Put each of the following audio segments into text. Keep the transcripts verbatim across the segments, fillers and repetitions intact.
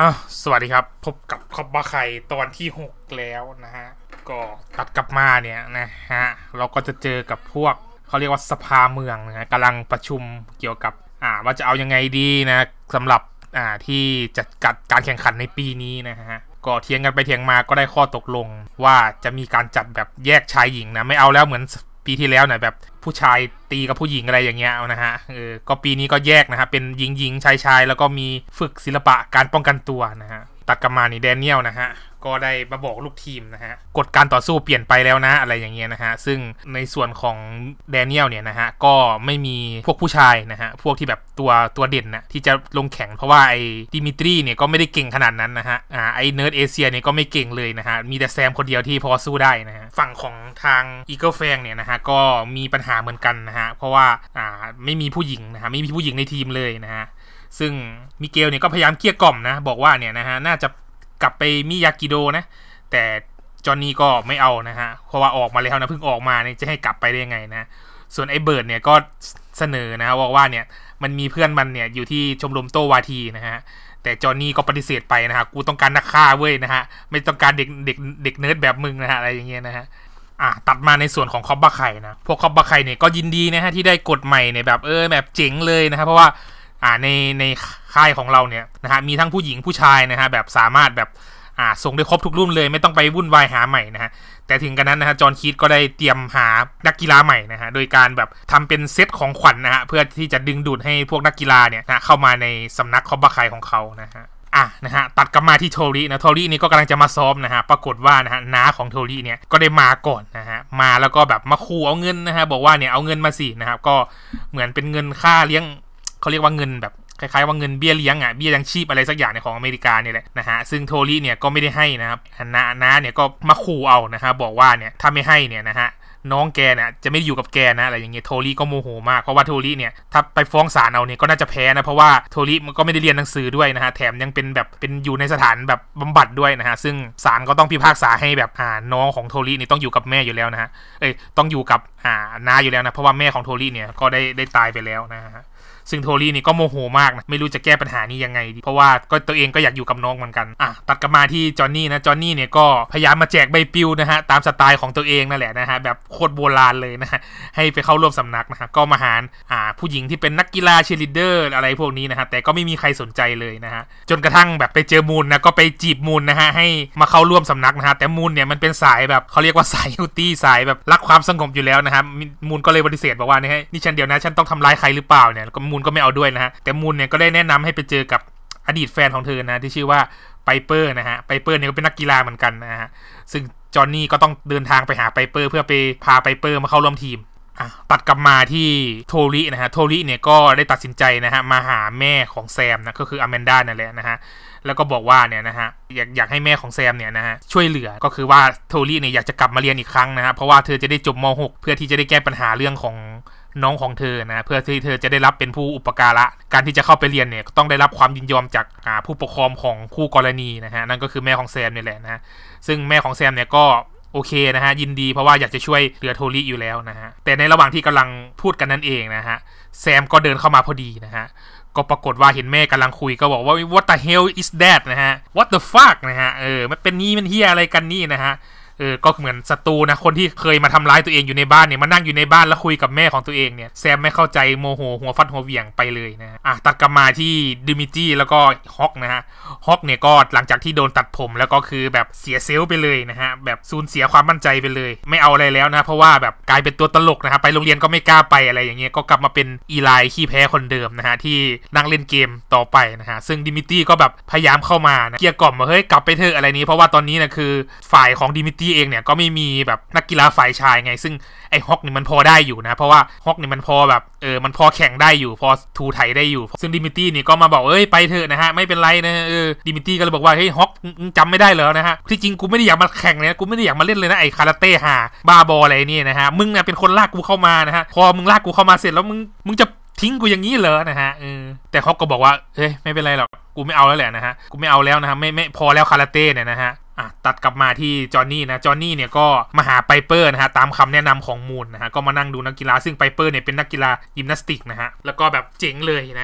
อ้าวสวัสดีครับพบกับคอบบาไคตอนที่หกแล้วนะฮะก็ตัดกลับมาเนี่ยนะฮะเราก็จะเจอกับพวกเขาเรียกว่าสภาเมืองนะฮะกำลังประชุมเกี่ยวกับอ่าว่าจะเอายังไงดีนะสำหรับอ่าที่จะจัดการแข่งขันในปีนี้นะฮะก็เถียงกันไปเถียงมาก็ได้ข้อตกลงว่าจะมีการจัดแบบแยกชายหญิงนะไม่เอาแล้วเหมือนปีที่แล้วนะแบบผู้ชายตีกับผู้หญิงอะไรอย่างเงี้ยนะฮะเออก็ปีนี้ก็แยกนะฮะเป็นหญิงหญิงชายชายแล้วก็มีฝึกศิลปะการป้องกันตัวนะฮะตัดกลับมานี่แดเนียลนะฮะก็ได้มาบอกลูกทีมนะฮะกฎการต่อสู้เปลี่ยนไปแล้วนะอะไรอย่างเงี้ยนะฮะซึ่งในส่วนของแดเนียลเนี่ยนะฮะก็ไม่มีพวกผู้ชายนะฮะพวกที่แบบตัวตัวเด่นนะที่จะลงแข่งเพราะว่าไอ้ดิมิตรีเนี่ยก็ไม่ได้เก่งขนาดนั้นนะฮะอ่าไอ้เนิร์ดเอเชียเนี่ยก็ไม่เก่งเลยนะฮะมีแต่แซมคนเดียวที่พอสู้ได้นะฮะฝั่งของทางอีเกิลแฟงเนี่ยนะฮะก็มีปัญหาเหมือนกันนะฮะเพราะว่าอ่าไม่มีผู้หญิงนะฮะไม่มีผู้หญิงในทีมเลยนะฮะซึ่งมิเกลเนี่ยก็พยายามเกลี้ยกล่อมนะบอกว่าเนี่ยนะฮะน่าจะกลับไปมิยากิโดนะแต่จอห์นนี่ก็ไม่เอานะฮะเพราะว่าออกมาแล้วนะเพิ่งออกมาเนี่ยจะให้กลับไปได้ยังไงนะส่วนไอ้เบิร์ดเนี่ยก็เสนอนะบอกว่าเนี่ยมันมีเพื่อนมันเนี่ยอยู่ที่ชมรมโตวาทีนะฮะแต่จอห์นนี่ก็ปฏิเสธไปนะฮะกูต้องการนักฆ่าเว้ยนะฮะไม่ต้องการเด็กเด็กเด็กเนิร์ดแบบมึงนะฮะอะไรอย่างเงี้ยนะฮะอ่ะตัดมาในส่วนของคอบบาไคนะพวกคอบบาไคเนี่ยก็ยินดีนะฮะที่ได้กฎใหม่เนี่ยแบบเออแบบเจ๋งเลยนะครับเพราะว่าอ่าในในค่ายของเราเนี่ยนะฮะมีทั้งผู้หญิงผู้ชายนะฮะแบบสามารถแบบอ่าส่งได้ครบทุกรุ่นเลยไม่ต้องไปวุ่นวายหาใหม่นะฮะแต่ถึงกันนั้นนะฮะจอห์นคีธก็ได้เตรียมหานักกีฬาใหม่นะฮะโดยการแบบทำเป็นเซตของขวัญ น, นะฮะเพื่อที่จะดึงดูดให้พวกนักกีฬาเนี่ยนะเข้ามาในสำนักคอบบาไคของเขานะฮะอ่ะนะฮะตัดกลับมาที่โทรินะโทรินี่ก็กำลังจะมาซ้อมนะฮะปรากฏว่านะฮะน้าของโทริเนี่ยก็ได้มาก่อนนะฮะมาแล้วก็แบบมาขู่เอาเงินนะฮะบอกว่าเนี่ยเอาเงินมาสินะครับก็เหมือนเป็นเงินค่าเลี้ยงเขาเรียกว่าเงินแบบคล้ายๆว่าเงินเบี้ยเลี้ยงอ่ะเบี้ยยังชีพอะไรสักอย่างในของอเมริกาเนี่ยแหละนะฮะซึ่งโทริเนี่ยก็ไม่ได้ให้นะครับน้าน้าเนี่ยก็มาขู่เอานะฮะบอกว่าเนี่ยถ้าไม่ให้เนี่ยนะฮะน้องแกเนี่ยจะไม่อยู่กับแกนะอะไรอย่างเงี้ยโทริก็โมโหมากเพราะว่าโทริเนี่ยถ้าไปฟ้องศาลเอาเนี่ยก็น่าจะแพ้นะเพราะว่าโทริมันก็ไม่ได้เรียนหนังสือด้วยนะฮะแถมยังเป็นแบบเป็นอยู่ในสถานแบบบำบัดด้วยนะฮะซึ่งศาลก็ต้องพิพากษาให้แบบอ่าน้องของโทรินี่ต้องอยู่กับแม่อยู่แล้วนะฮะเอ้ยต้องอยู่กับอ่าน้าอยู่แล้วนะเพราะว่าแม่ของโทริเนี่ยก็ได้ได้ตายไปแล้วนะฮะซึ่งโทรินี่ก็โมโหมากนะไม่รู้จะแก้ปัญหานี้ยังไงดีเพราะว่าก็ตัวเองก็อยากอยู่กับน้องเหมือนกันอ่ะตัดกลับมาที่จอห์นนี่นะจอห์นนี่เนี่ยก็พยายามมาแจกใบปลิวนะฮะตามสไตล์ของตัวเองนั่นแหละนะฮะแบบโคตรโบราณเลยนะฮะให้ไปเข้าร่วมสำนักนะฮะก็มาหาอ่าผู้หญิงที่เป็นนักกีฬาเชียร์ลีดเดอร์อะไรพวกนี้นะฮะแต่ก็ไม่มีใครสนใจเลยนะฮะจนกระทั่งแบบไปเจอมูนนะก็ไปจีบมูนนะฮะให้มาเข้าร่วมสำนักนะฮะแต่มูนเนี่ยมันเป็นสายแบบเขาเรียกว่าสายฮิวตี้สายแบบรักความสงบอยู่แล้วนะฮะมูนก็เลยปฏิเสธบอกว่าเนี่ยนี่ฉันเดียวนะฉันต้องทำร้ายใครหรือเปล่าเนี่ยก็มูนก็ไม่เอาด้วยนะฮะแต่มูนเนี่ยก็ได้แนะนำให้ไปเจอกับอดีตแฟนของเธอนะที่ชื่อว่าไพเปอร์นะฮะไพเปอร์เนี่ยก็เป็นนักกีฬาเหมือนกันนะฮะซึ่งจอห์นนี่ก็ต้องเดินทางไปหาไพเปอร์เพื่อไปพาไพเปอร์มาเข้าร่วมทีมอ่ะตัดกลับมาที่โทรินะฮะโทริเนี่ยก็ได้ตัดสินใจนะฮะมาหาแม่ของแซมนะก็คืออแมนดานั่นแหละนะฮะแล้วก็บอกว่าเนี่ยนะฮะอยากอยากให้แม่ของแซมเนี่ยนะฮะช่วยเหลือก็คือว่าโทริเนี่ยอยากจะกลับมาเรียนอีกครั้งนะฮะเพราะว่าเธอจะได้จบม หก เพื่อที่จะได้แก้ปัญหาเรื่องของน้องของเธอนะเพื่อที่เธอจะได้รับเป็นผู้อุปการะการที่จะเข้าไปเรียนเนี่ยต้องได้รับความยินยอมจากผู้ปกครองของคู่กรณีนะฮะนั่นก็คือแม่ของแซมนี่แหละนะซึ่งแม่ของแซมเนี่ยก็โอเคนะฮะยินดีเพราะว่าอยากจะช่วยเหลือโทริอยู่แล้วนะฮะแต่ในระหว่างที่กำลังพูดกันนั่นเองนะฮะแซมก็เดินเข้ามาพอดีนะฮะก็ปรากฏว่าเห็นแม่กำลังคุยก็บอกว่า what the hell is that นะฮะ what the fuck นะฮะเออมันเป็นนี่มันเฮียอะไรกันนี่นะฮะเออก็เหมือนศัตรูนะคนที่เคยมาทำร้ายตัวเองอยู่ในบ้านเนี่ยมานั่งอยู่ในบ้านแล้วคุยกับแม่ของตัวเองเนี่ยแซมไม่เข้าใจโมโหหัวฟัดหัวเหวี่ยงไปเลยนะอ่ะตัดกลับมาที่ดิมิจี้แล้วก็ฮอกนะฮะฮอกเนี่ยก็หลังจากที่โดนตัดผมแล้วก็คือแบบเสียเซลล์ไปเลยนะฮะแบบสูญเสียความมั่นใจไปเลยไม่เอาอะไรแล้วนะเพราะว่าแบบกลายเป็นตัวตลกนะฮะไปโรงเรียนก็ไม่กล้าไปอะไรอย่างเงี้ยก็กลับมาเป็นอีไลขี้แพ้คนเดิมนะฮะที่นั่งเล่นเกมต่อไปนะฮะซึ่งดิมิตี้ก็แบบพยายามเข้ามานะเกลี้ยกล่อมว่าเฮ้ยกลับไปเถอะอะไรนี้เพราะว่าตอนนี้นะคือฝ่ายของดิมิตี้เองเนี่ยก็ไม่มีแบบนักกีฬาฝ่ายชายไงซึ่งไอ้ฮอกนี่มันพอได้อยู่นะเพราะว่าฮอกนี่มันพอแบบเออมันพอแข่งได้อยู่พอทูไถได้อยู่ซึ่งดิมิตี้นี่ก็มาบอกเอ้ยไปเถอะนะฮะไม่เป็นไรนะเออดิมิตี้ก็เลยบอกว่าเฮ้ยฮอกจำไม่ได้เหรอนะฮะที่จริงกูไม่ได้อยากมาแข่งเลยนะกูไม่ได้อยากมาเล่นเลยนะไอ้คาราเต้หาบ้าบออะไรนี่นะฮะมึงเนี่ยเป็นคนลากกูเข้ามานะฮะพอมึงลากกูเข้ามาเสร็จแล้วมึงมึงจะทิ้งกูอย่างนี้เหรอนะฮะเออแต่ฮอกก็บอกว่าเฮ้ยไม่เป็นไรหรอกกูไม่เอาแล้วแหละนะฮะกูไม่เอาแล้วนะฮะไม่ไม่พอแล้วคาราเต้เนี่ยนะฮะ อ่ะตัดกลับมาที่จอห์นนี่นะจอห์นนี่เนี่ยก็มาหาไพเปอร์นะฮะตามคำแนะนำของมูนนะฮะก็มานั่งดูนักกีฬาซึ่งไพเปอร์เนี่ยเป็นนักกีฬายิมนาสติกนะฮะแล้วก็แบบเจ๋งเลยนะฮะจ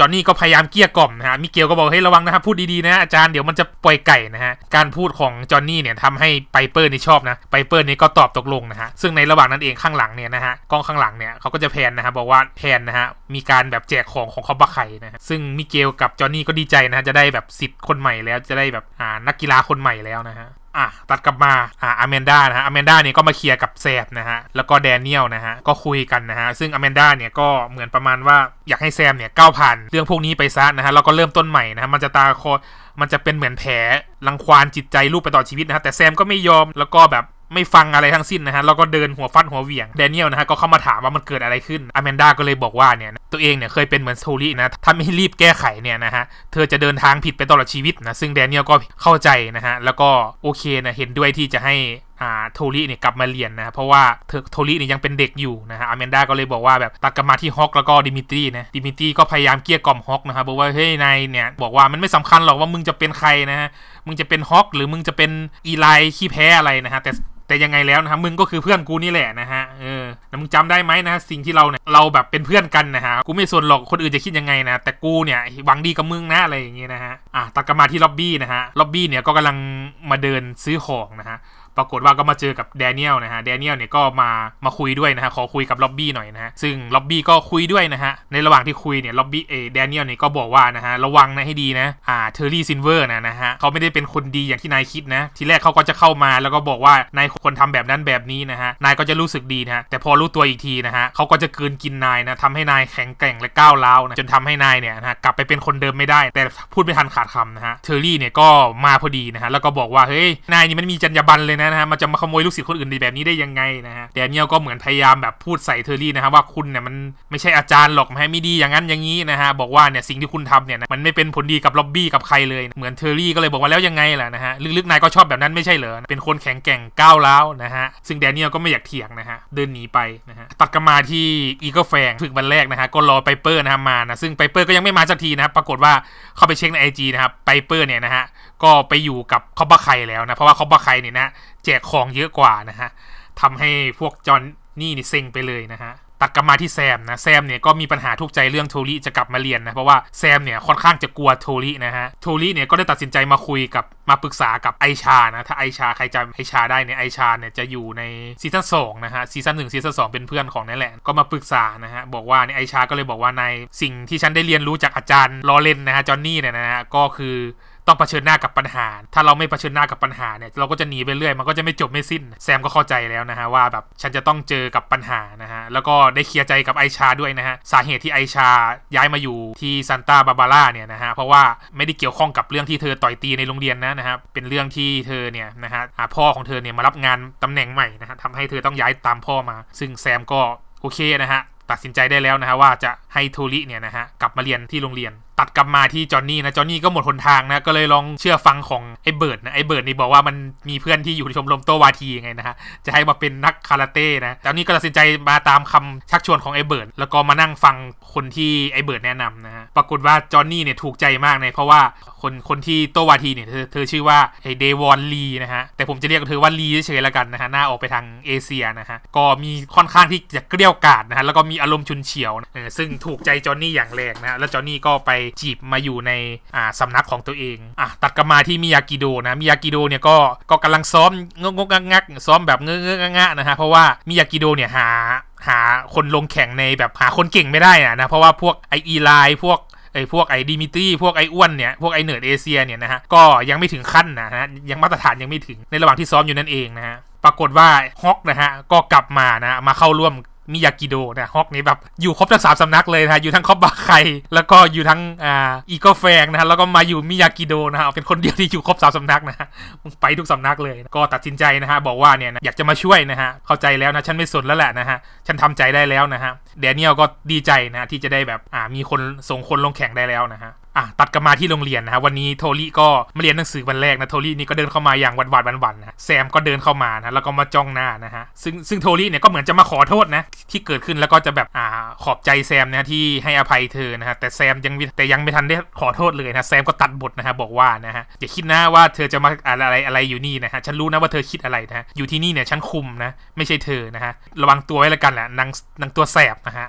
จอห์นนี่ก็พยายามเกลี้ยกล่อมนะฮะมิเกลก็บอกเฮ้ยระวังนะครับพูดดีๆนะอาจารย์เดี๋ยวมันจะปล่อยไก่นะฮะการพูดของจอห์นนี่เนี่ยทำให้ไพเปอร์นี่ชอบนะไพเปอร์นี่ก็ตอบตกลงนะฮะซึ่งในระหว่างนั้นเองข้างหลังเนี่ยนะฮะกล้องข้างหลังเนี่ยเขาก็จะแพนนะฮะบอกว่าแพนนะฮะมีการแบบแจกของของคอบาไข่นะฮะซึ่งมิเกลกับจอห์นนี่ก็ดีใจนะฮะจะได้แบบสิทธิ์คนใหม่แล้วจะได้แบบอ่านักกีฬาคนใหม่แล้วนะฮะอ่ะตัดกลับมาอ่าอแมนด้านะฮะอแมนด้าเนี่ยก็มาเคลียร์กับแซมนะฮะแล้วก็แดเนียลนะฮะก็คุยกันนะฮะซึ่งอแมนด้าเนี่ยก็เหมือนประมาณว่าอยากให้แซมเนี่ยก้าวผ่านเรื่องพวกนี้ไปซะนะฮะแล้วก็เริ่มต้นใหม่นะฮะมันจะตาคอมันจะเป็นเหมือนแผลรังควานจิตใจลูกไปต่อชีวิตนะฮะแต่แซมก็ไม่ยอมแล้วก็แบบไม่ฟังอะไรทั้งสิ้นนะฮะแล้วก็เดินหัวฟัดหัวเหวี่ยงแดเนียลนะฮะก็เข้ามาถามว่ามันเกิดอะไรขึ้นอแมนด้าก็เลยบอกว่าเนี่ยตัวเองเนี่ยเคยเป็นเหมือนโทลี่นะถ้าไม่รีบแก้ไขเนี่ยนะฮะเธอจะเดินทางผิดไปตลอดชีวิตนะซึ่งแดเนียลก็เข้าใจนะฮะแล้วก็โอเคนะเห็นด้วยที่จะให้อ่าโทลี่เนี่ยกลับมาเรียนนะเพราะว่าเธอโทลี่เนี่ยยังเป็นเด็กอยู่นะฮะอแมนด้าก็เลยบอกว่าแบบตัดกลับมาที่ฮอกแล้วก็ดิมิตรีนะดิมิตรีก็พยายามเกลี้ยกล่อมฮอกนะครับบอกว่าเฮ้ยนายเนี่ยบอกว่ามันไม่สำคัญหรอกว่ามึงจะเป็นใครนะฮะมึงจะเป็นฮอกหรือมึงจะเป็นอีไลขี้แพ้อะไรนะฮะแต่แต่ยังไงแล้วนะครับมึงก็คือเพื่อนกูนี่แหละนะฮะเออแล้วมึงจำได้ไหมนะสิ่งที่เราเนี่ยเราแบบเป็นเพื่อนกันนะฮะกูไม่สนหรอกคนอื่นจะคิดยังไงนะแต่กูเนี่ยหวังดีกับมึงนะอะไรอย่างเงี้ยนะฮะอ่ะตัดกลับมาที่ล็อบบี้นะฮะล็อบบี้เนี่ยก็กำลังมาเดินซื้อของนะฮะปรากฏว่าก็มาเจอกับแดเนียลนะฮะแดเนียลเนี่ยก็มามาคุยด้วยนะฮะขอคุยกับล็อบบี้หน่อยนะฮะซึ่งล็อบบี้ก็คุยด้วยนะฮะในระหว่างที่คุยเนี่ยล็อบบี้เอแดเนียลเนี่ยก็บอกว่านะฮะระวังนะให้ดีนะอ่าเทอร์รี่ซินเวอร์นะนะฮะเขาไม่ได้เป็นคนดีอย่างที่นายคิดนะทีแรกเขาก็จะเข้ามาแล้วก็บอกว่านายคนทำแบบนั้นแบบนี้นะฮะนายก็จะรู้สึกดีนะฮะแต่พอรู้ตัวอีกทีนะฮะเขาก็จะกืนกินนายนะทำให้นายแข็งแกร่งและก้าวร้าวนะจนทำให้นายเนี่ยนะฮะกลับไปเป็นคนเดิมไม่ได้แต่พูดไม่ทันขาดคำนะฮะเทอร์รี่เนี่ยก็มาพอดีนะฮะแล้วก็บอกว่าเฮ้ยนายนี่มันมีจรรยาบรรณเลยนะฮะมันจะมาขโมยลูกศิษย์คนอื่นแบบนี้ได้ยังไงนะฮะแดเนียลก็เหมือนพยายามแบบพูดใส่เทอร์รี่นะฮะว่าคุณเนี่ยมันไม่ใช่อาจารย์หรอกไม่ดีอย่างนั้นอย่างนี้นะฮะบอกว่าเนี่ยสิ่งที่คุณทำเนี่ยมันไม่เป็นผลดีกับล็อบบี้กับใครเลยเหมือนเทอร์รี่ก็เลยบอกว่าแล้วยังไงล่ะนะฮะลึกๆนายก็ชอบแบบนั้นไม่ใช่เหรอเป็นคนแข็งแกร่งก้าวร้าวนะฮะซึ่งแดเนียลก็ไม่อยากเถียงนะฮะเดินหนีไปนะฮะตัดกลับมาที่อีเกิลแฟงฝึกวันแรกนะฮะก็รอไพเปอร์นะฮะมานะซึ่งไพเปอร์ก็ยังไม่มาสักทีนะปรากฏว่าเข้าไปเช็คใน ไอ จี นะครับไพเปอร์เนี่ยนะฮะก็ไปอยู่กับคอบบาไคแล้วนะเพราะว่าคอบบาไคเนี่ยนะแจกของเยอะกว่านะฮะทำให้พวกจอห์นนี่นี่เซ็งไปเลยนะฮะตัดกลับมาที่แซมนะแซมเนี่ยก็มีปัญหาทุกข์ใจเรื่องโทลี่จะกลับมาเรียนนะเพราะว่าแซมเนี่ยค่อนข้างจะกลัวโทลี่นะฮะโทลี่เนี่ยก็ได้ตัดสินใจมาคุยกับมาปรึกษากับไอชานะถ้าไอชาใครจำไอชาได้เนี่ยไอชาเนี่ยจะอยู่ในซีซั่นสองนะฮะซีซั่นหนึ่งซีซั่นสองเป็นเพื่อนของนั่นแหละก็มาปรึกษานะฮะบอกว่าเนี่ยไอชาก็เลยบอกว่าในสิ่งที่ฉันได้เรียนรู้จากอาจารย์ลอเรนนะฮะจอห์นนี่เนี่ยนะฮะก็คือต้องเผชิญหน้ากับปัญหาถ้าเราไม่เผชิญหน้ากับปัญหาเนี่ยเราก็จะหนีไปเรื่อยมันก็จะไม่จบไม่สิ้นแซมก็เข้าใจแล้วนะฮะว่าแบบฉันจะต้องเจอกับปัญหานะฮะแล้วก็ได้เคลียร์ใจกับไอชาด้วยนะฮะสาเหตุที่ไอชาย้ายมาอยู่ที่ซันตาบาบาร่าเนี่ยนะฮะเพราะว่าไม่ได้เกี่ยวข้องกับเรื่องที่เธอต่อยตีในโรงเรียนนะนะฮะเป็นเรื่องที่เธอเนี่ยนะฮะพ่อของเธอเนี่ยมารับงานตำแหน่งใหม่นะฮะทำให้เธอต้องย้ายตามพ่อมาซึ่งแซมก็โอเคนะฮะตัดสินใจได้แล้วนะฮะว่าจะให้โทลี่เนี่ยนะฮะกลับมาเรียนที่โรงเรียนตัดกลับมาที่จอห์นนี่นะจอห์นนี่ก็หมดหนทางนะก็เลยลองเชื่อฟังของไอ้เบิร์ดนะไอ้เบิร์ดนี่บอกว่ามันมีเพื่อนที่อยู่ในชมรมโตวาทีไงนะฮะจะให้มาเป็นนักคาราเต้นะจอห์นนี่ก็ตัดสินใจมาตามคำชักชวนของไอ้เบิร์ดแล้วก็มานั่งฟังคนที่ไอ้เบิร์ดแนะนำนะฮะปรากฏว่าจอห์นนี่เนี่ยถูกใจมากเลยเพราะว่าคนคนที่โตวาทีเนี่ยเธอเธอชื่อว่าไอ้เดวอนลีนะฮะแต่ผมจะเรียกเธอว่าลีเฉยๆแล้วกันนะฮะหน้าออกไปทางเอเชียนะฮะก็มีค่อนข้างที่จะเกลี้ยกล่อมนะฮะแล้วก็มีอารมณ์ฉุนเฉียวนะซึ่งถูกใจจอห์นนี่อย่างแรงนะแล้วจอห์นนี่ก็ไปจีบมาอยู่ในอ่าสำนักของตัวเองอ่ะตัดกลับมาที่มิยากิโดนะมิยากิโดเนี่ยก็ก็กำลังซ้อมงกงงักซ้อมแบบเงอะๆงะๆนะฮะเพราะว่ามิยากิโดเนี่ยหาหาคนลงแข่งในแบบหาคนเก่งไม่ได้อะนะเพราะว่าพวกไออีไลพวกไอ้พวกไอ้ดิมิตรีพวกไอ้อ้วนเนี่ยพวกไอ้เนิร์ดเอเชียเนี่ยนะฮะก็ยังไม่ถึงขั้นนะฮะยังมาตรฐานยังไม่ถึงในระหว่างที่ซ้อมอยู่นั่นเองนะฮะปรากฏว่าฮอกนะฮะก็กลับมานะมาเข้าร่วมมิยากิโดนะฮอกนี่แบบอยู่ครบทั้งสามสำนักเลยนะฮะอยู่ทั้งคอบบาไคแล้วก็อยู่ทั้งอ่าอีโกแฟงนะฮะแล้วก็มาอยู่มิยากิโดนะฮะเป็นคนเดียวที่อยู่ครบสามสำนักนะฮะไปทุกสำนักเลยก็ตัดสินใจนะฮะบอกว่าเนี่ยอยากจะมาช่วยนะฮะเข้าใจแล้วนะฉันไม่สนแล้วแหละนะฮะฉันทำใจได้แล้วนะฮะแดเนียลก็ดีใจนะที่จะได้แบบอ่ามีคนส่งคนลงแข่งได้แล้วนะฮะอ่ะตัดกลับมาที่โรงเรียนนะฮะวันนี้โทลี่ก็มาเรียนหนังสือวันแรกนะโทลี่นี่ก็เดินเข้ามาอย่างหวานๆหวานๆนะแซมก็เดินเข้ามานะแล้วก็มาจ้องหน้านะฮะซึ่งซึ่งโทลี่เนี่ยก็เหมือนจะมาขอโทษนะที่เกิดขึ้นแล้วก็จะแบบอ่าขอบใจแซมนะที่ให้อภัยเธอนะฮะแต่แซมยังแต่ยังไม่ทันได้ขอโทษเลยนะแซมก็ตัดบทนะฮะบอกว่านะฮะอย่าคิดนะว่าเธอจะมาอะไรอะไรอยู่นี่นะฮะฉันรู้นะว่าเธอคิดอะไรนะอยู่ที่นี่เนี่ยฉันคุมนะไม่ใช่เธอนะฮะระวังตัวไว้แล้วกันแหละนางนางตัวแสบนะฮะ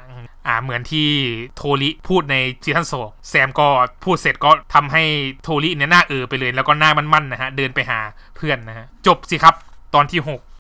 อ่าเหมือนที่โทริพูดในซีซั่นสองแซมก็พูดเสร็จก็ทำให้โทริเนี่ยหน้าเออไปเลยแล้วก็หน้ามันๆนะฮะเดินไปหาเพื่อนนะฮะจบสิครับตอนที่หก